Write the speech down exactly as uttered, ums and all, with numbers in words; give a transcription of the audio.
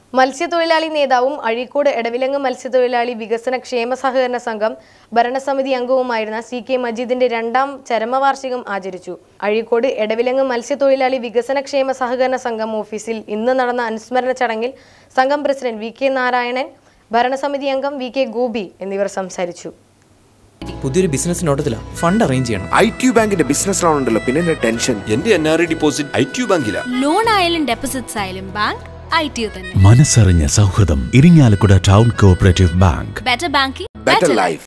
മത്സ്യത്തൊഴിലാളി നേതാവും അഴീക്കോട് എടവിലങ്ങ് മത്സ്യത്തൊഴിലാളി വികസന ക്ഷേമ സഹകരണ സംഘം ഭരണസമിതി അംഗവുമായിരുന്ന സി കെ മജീദിന്റെ രണ്ടാം ചരമവാർഷികം ആചരിച്ചു. അഴീക്കോട് എടവിലങ്ങ് മത്സ്യത്തൊഴിലാളി വികസന ക്ഷേമ സഹകരണ സംഘം ഓഫീസിൽ ഇന്ന് നടന്ന അനുസ്മരണ ചടങ്ങിൽ സംഘം പ്രസിഡന്റ് വി കെ നാരായണൻ, ഭരണസമിതി അംഗം വി കെ ഗോപി എന്നിവർ സംസാരിച്ചു. പുതിയൊരു ബിസിനസ് നോട്ടത്തിലാണ് ഫണ്ട് അറേഞ്ച് ചെയ്യണം. ഐ ടി യു ബാങ്കിന്റെ ബിസിനസ് ലോൺ ഉണ്ടല്ലോ, പിന്നെ ടെൻഷൻ. എന്റെ N R I deposit I T U ബാങ്കിലാണ്. ലോൺ ആയാലും ഡെപ്പോസിറ്റ്സ് ആയാലും ബാങ്ക് ഐ ടി യു തന്നെ. മനസ്സറിഞ്ഞ സൗഹൃദം Irinjalakuda town cooperative bank. Better banking, better life.